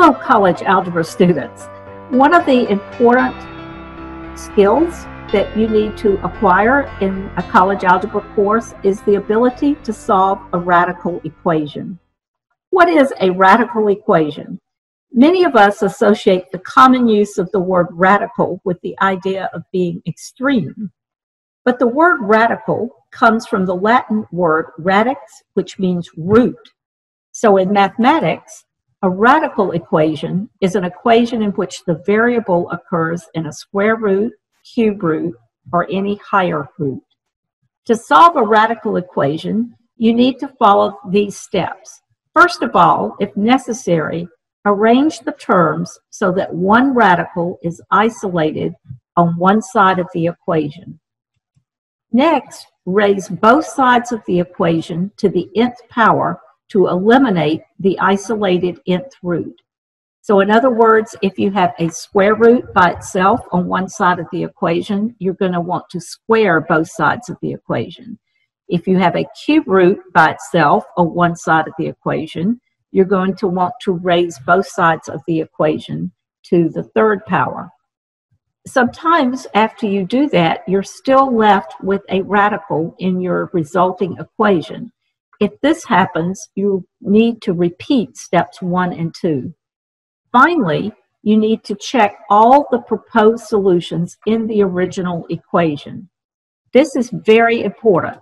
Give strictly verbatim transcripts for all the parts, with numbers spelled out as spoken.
Fellow college algebra students, one of the important skills that you need to acquire in a college algebra course is the ability to solve a radical equation. What is a radical equation? Many of us associate the common use of the word radical with the idea of being extreme. But the word radical comes from the Latin word radix, which means root. So in mathematics, a radical equation is an equation in which the variable occurs in a square root, cube root, or any higher root. To solve a radical equation, you need to follow these steps. First of all, if necessary, arrange the terms so that one radical is isolated on one side of the equation. Next, raise both sides of the equation to the nth power to eliminate the isolated nth root. So in other words, if you have a square root by itself on one side of the equation, you're going to want to square both sides of the equation. If you have a cube root by itself on one side of the equation, you're going to want to raise both sides of the equation to the third power. Sometimes after you do that, you're still left with a radical in your resulting equation. If this happens, you need to repeat steps one and two. Finally, you need to check all the proposed solutions in the original equation. This is very important.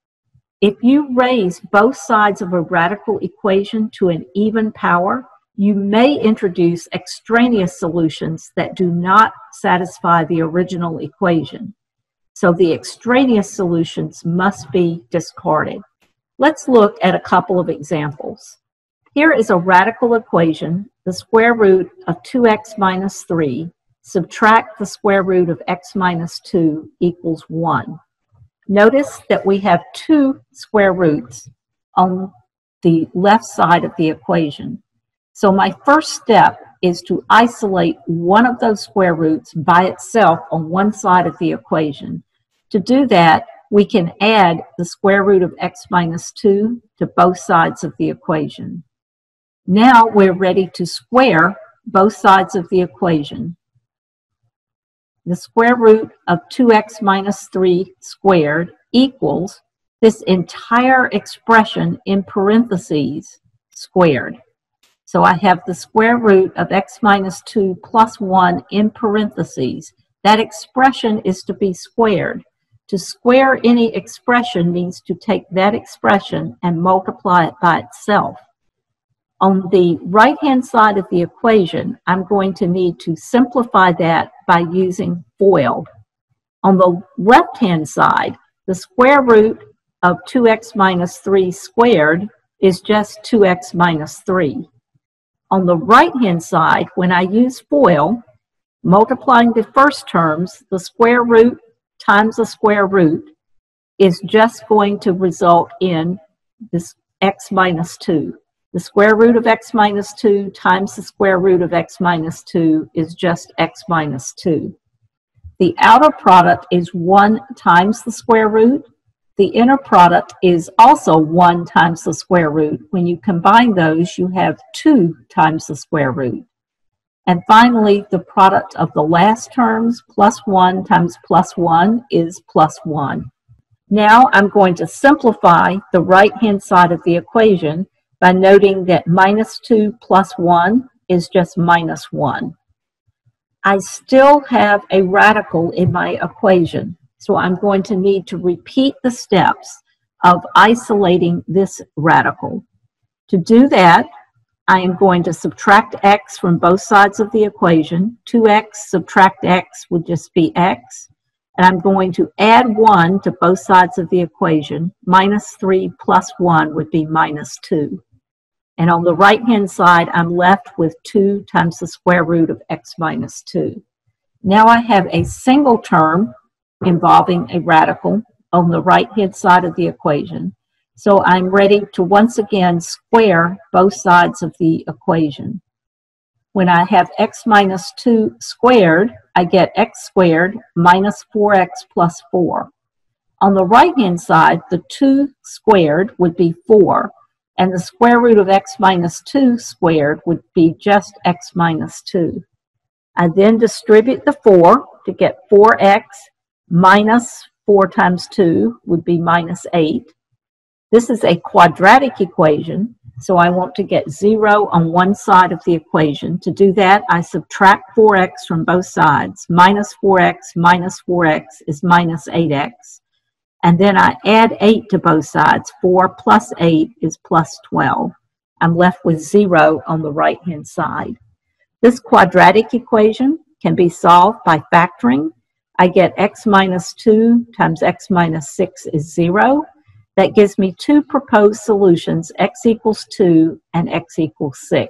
If you raise both sides of a radical equation to an even power, you may introduce extraneous solutions that do not satisfy the original equation. So the extraneous solutions must be discarded. Let's look at a couple of examples. Here is a radical equation, the square root of two x minus three, subtract the square root of x minus two equals one. Notice that we have two square roots on the left side of the equation. So my first step is to isolate one of those square roots by itself on one side of the equation. To do that, we can add the square root of x minus two to both sides of the equation. Now we're ready to square both sides of the equation. The square root of two x minus three squared equals this entire expression in parentheses squared. So I have the square root of x minus two plus one in parentheses. That expression is to be squared. To square any expression means to take that expression and multiply it by itself. On the right-hand side of the equation, I'm going to need to simplify that by using FOIL. On the left-hand side, the square root of two x minus three squared is just two x minus three. On the right-hand side, when I use FOIL, multiplying the first terms, the square root times the square root is just going to result in this x minus two. The square root of x minus two times the square root of x minus two is just x minus two. The outer product is one times the square root. The inner product is also one times the square root. When you combine those, you have two times the square root. And finally, the product of the last terms, plus one times plus one, is plus one. Now I'm going to simplify the right-hand side of the equation by noting that minus two plus one is just minus one. I still have a radical in my equation, so I'm going to need to repeat the steps of isolating this radical. To do that, I am going to subtract x from both sides of the equation. two x subtract x would just be x. And I'm going to add one to both sides of the equation. Minus three plus one would be minus two. And on the right-hand side, I'm left with two times the square root of x minus two. Now I have a single term involving a radical on the right-hand side of the equation. So I'm ready to once again square both sides of the equation. When I have x minus two squared, I get x squared minus four x plus four. On the right-hand side, the two squared would be four. And the square root of x minus two squared would be just x minus two. I then distribute the four to get four x minus four times two would be minus eight. This is a quadratic equation, so I want to get zero on one side of the equation. To do that, I subtract four x from both sides. Minus four x minus four x is minus eight x. And then I add eight to both sides. four plus eight is plus twelve. I'm left with zero on the right-hand side. This quadratic equation can be solved by factoring. I get x minus two times x minus six is zero. That gives me two proposed solutions, x equals two and x equals six.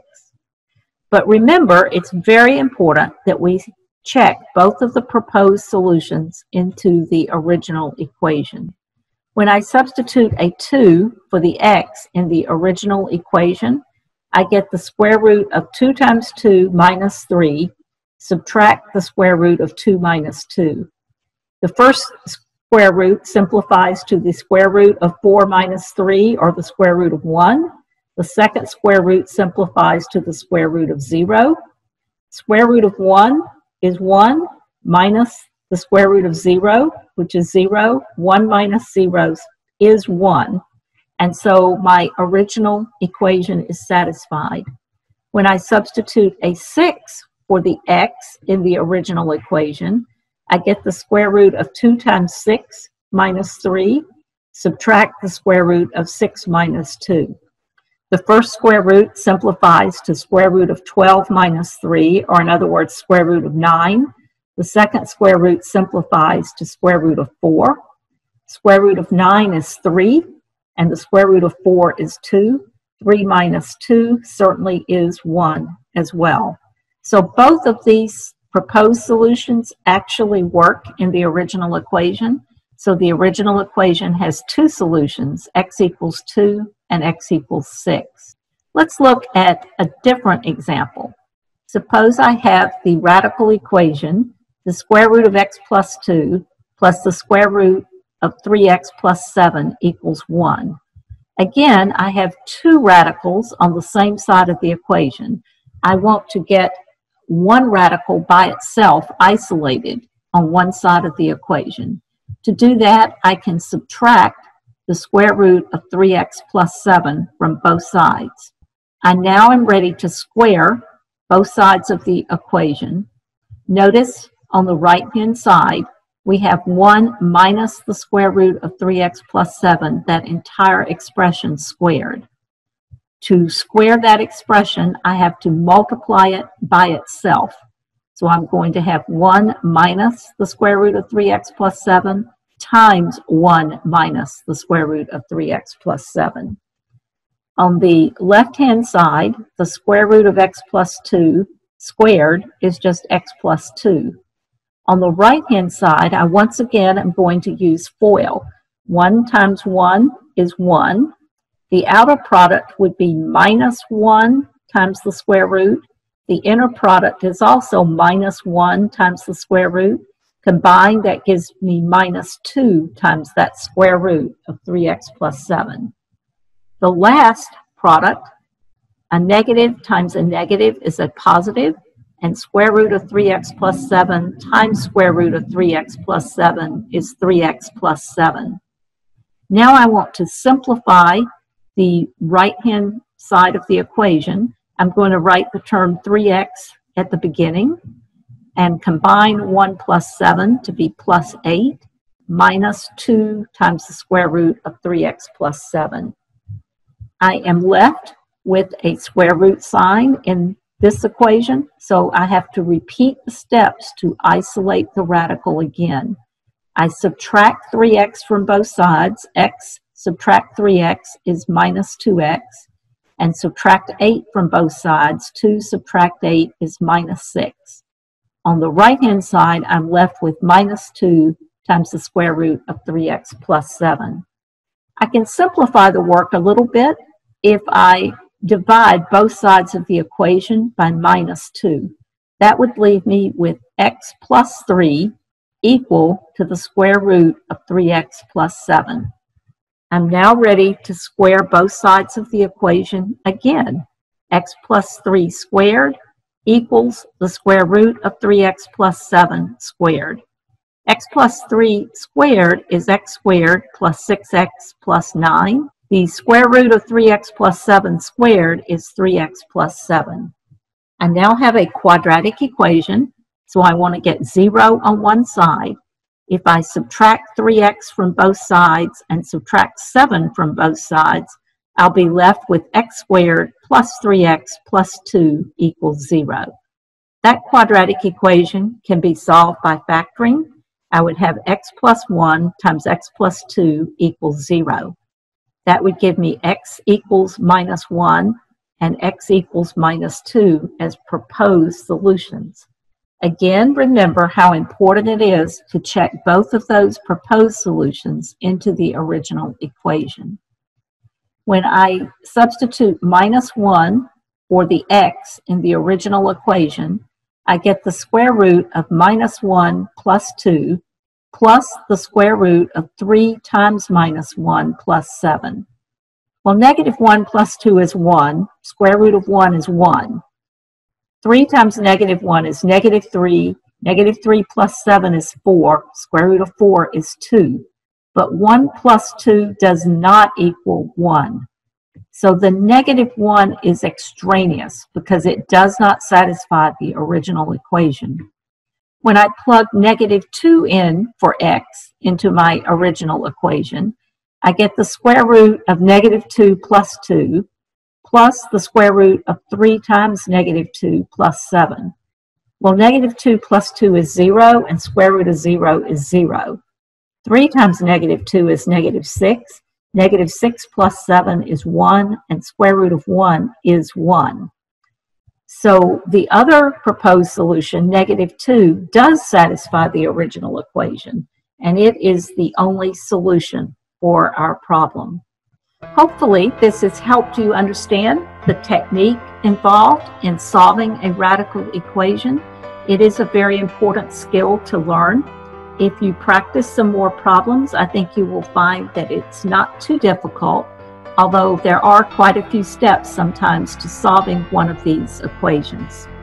But remember, it's very important that we check both of the proposed solutions into the original equation. When I substitute a two for the x in the original equation, I get the square root of two times two minus three, subtract the square root of two minus two. The first square root simplifies to the square root of four minus three, or the square root of one. The second square root simplifies to the square root of zero. Square root of one is one minus the square root of zero, which is zero. one minus zero is one. And so my original equation is satisfied. When I substitute a six for the x in the original equation, I get the square root of two times six minus three, subtract the square root of six minus two. The first square root simplifies to square root of twelve minus three, or in other words, square root of nine. The second square root simplifies to square root of four. Square root of nine is three, and the square root of four is two. three minus two certainly is one as well. So both of these proposed solutions actually work in the original equation. So the original equation has two solutions, x equals two and x equals six. Let's look at a different example. Suppose I have the radical equation, the square root of x plus two plus the square root of three x plus seven equals one. Again, I have two radicals on the same side of the equation. I want to get one radical by itself isolated on one side of the equation. To do that, I can subtract the square root of three x plus seven from both sides. I now am ready to square both sides of the equation. Notice on the right-hand side, we have one minus the square root of three x plus seven, that entire expression squared. To square that expression, I have to multiply it by itself. So I'm going to have one minus the square root of three x plus seven times one minus the square root of three x plus seven. On the left-hand side, the square root of x plus two squared is just x plus two. On the right-hand side, I once again am going to use FOIL. one times one is one. The outer product would be minus one times the square root. The inner product is also minus one times the square root. Combined, that gives me minus two times that square root of three x plus seven. The last product, a negative times a negative is a positive, and square root of three x plus seven times square root of three x plus seven is three x plus seven. Now I want to simplify the right-hand side of the equation. I'm going to write the term three x at the beginning and combine one plus seven to be plus eight minus two times the square root of three x plus seven. I am left with a square root sign in this equation, so I have to repeat the steps to isolate the radical again. I subtract three x from both sides. X subtract three x is minus two x. And subtract eight from both sides. two subtract eight is minus six. On the right-hand side, I'm left with minus two times the square root of three x plus seven. I can simplify the work a little bit if I divide both sides of the equation by minus two. That would leave me with x plus three equal to the square root of three x plus seven. I'm now ready to square both sides of the equation again. X plus three squared equals the square root of three x plus seven squared. X plus three squared is x squared plus six x plus nine. The square root of three x plus seven squared is three x plus seven. I now have a quadratic equation, so I want to get zero on one side. If I subtract three x from both sides and subtract seven from both sides, I'll be left with x squared plus three x plus two equals zero. That quadratic equation can be solved by factoring. I would have x plus one times x plus two equals zero. That would give me x equals minus one and x equals minus two as proposed solutions. Again, remember how important it is to check both of those proposed solutions into the original equation. When I substitute minus one for the x in the original equation, I get the square root of minus one plus two plus the square root of three times minus one plus seven. Well, negative one plus two is one. Square root of one is one. three times negative one is negative three. Negative three plus seven is four. Square root of four is two. But one plus two does not equal one. So the negative one is extraneous because it does not satisfy the original equation. When I plug negative two in for x into my original equation, I get the square root of negative two plus two plus the square root of three times negative two plus seven. Well, negative two plus two is zero, and square root of zero is zero. three times negative two is negative six. Negative six plus seven is one, and square root of one is one. So the other proposed solution, negative two, does satisfy the original equation, and it is the only solution for our problem. Hopefully, this has helped you understand the technique involved in solving a radical equation. It is a very important skill to learn. If you practice some more problems, I think you will find that it's not too difficult, although there are quite a few steps sometimes to solving one of these equations.